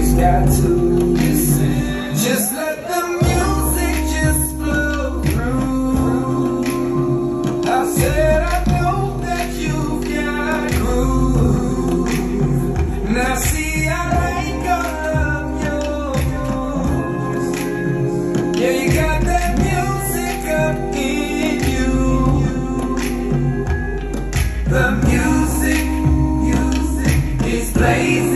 always got to listen. Just let the music just flow through. I said I know that you've got groove. Now see, I ain't gonna love yours. Yeah, you got that music up in you. The music is blazing.